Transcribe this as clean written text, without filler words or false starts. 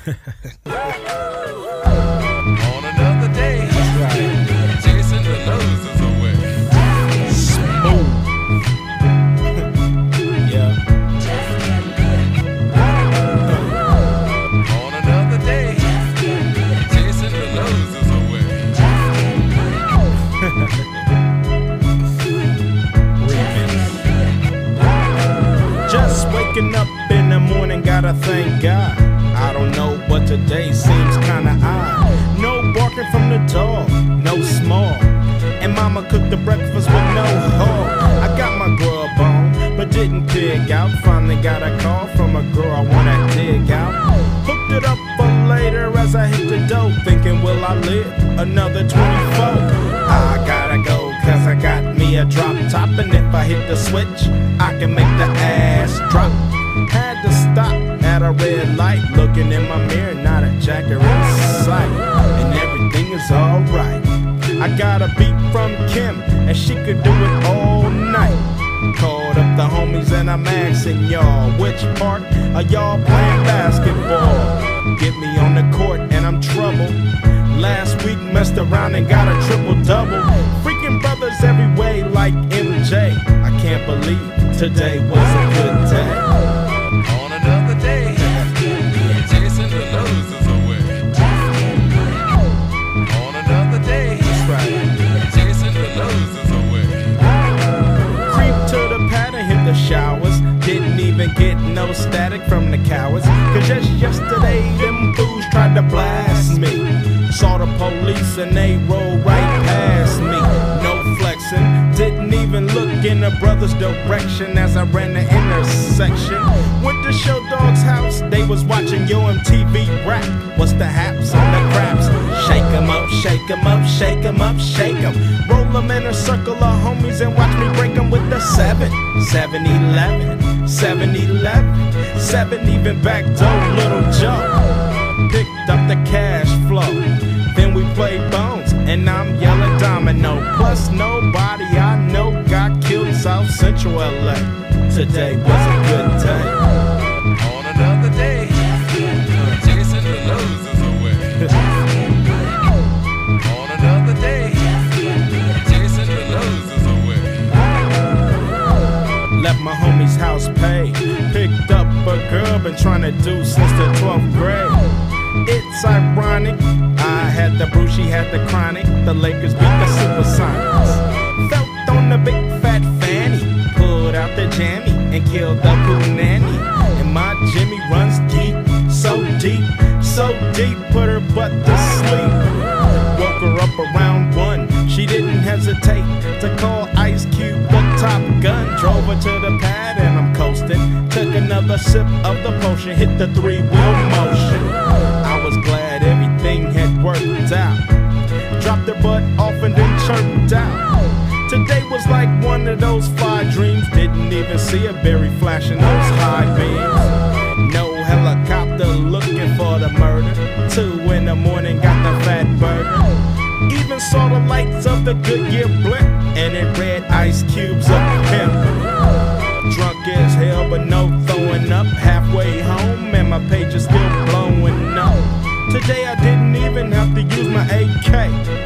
On another day, chasing the losers away. Smooth. Yeah. On another day, chasing the losers away. Just waking up in the morning, gotta thank God. I don't know, but today seems kinda odd. No barking from the dog, no small. And mama cooked the breakfast with no hog. I got my grub on, but didn't pig out. Finally got a call from a girl I wanna dig out. Hooked it up for later as I hit the dough, thinking will I live another 24? I gotta go, cause I got me a drop top. And if I hit the switch, I can make the ass drop. Had to stop at a red light, looking in my mirror, not a jacker in sight. And everything is alright. I got a beat from Kim, and she could do it all night. Called up the homies and I'm asking y'all, which part are y'all playing basketball? Get me on the court and I'm trouble. Last week messed around and got a triple-double. Freaking brothers every way like MJ. I can't believe today was a good day. On another day, chasing the losers away. On another day, chasing the losers away. Creep to the pad and hit the showers. Didn't even get no static from the cowards. Cause just yesterday, them fools tried to blast me. Saw the police and they rolled right past me. No flexing, didn't even look in the brother's direction as I ran the intersection. Went to Show Dog's house, they was watching Yo MTV rap. What's the haps and the craps? Shake 'em up, shake 'em up, shake 'em up, shake 'em. Roll 'em in a circle of homies and watch me break 'em with the 7. 7-11, 7-11, 7 even back door, Little Joe. Picked up the cash flow. Then we played bones, and I'm yelling domino. Plus nobody I know got killed in South Central LA. Today was a good day. On another day, chasing the losers away. On another day, chasing the losers away. Left my homie's house paid. Picked up a girl been trying to do since the 12th grade. It's ironic, I had the brew, she had the chronic. The Lakers beat the Supersonics. Felt on the big fat fanny, pulled out the jammy and killed the poo nanny. And my Jimmy runs deep, so deep, so deep, put her butt to sleep. Woke her up around 1, she didn't hesitate to call Ice Cube the Top Gun. Drove her to the pad and I'm coasting. Took another sip of the potion, hit the 3-wheel motion. I was glad everything had worked out. Dropped her butt off and then chirped out. Today was like one of those fly dreams. Didn't even see a berry flashing those high beams. No helicopter looking for the murder. 2 in the morning got the fat burger. Even saw the lights of the Goodyear blimp, and it read Ice Cube's a pimp. Drunk as hell, but no throwing up. Halfway home, and my page is still blowing up. Today I didn't even have to use my AK.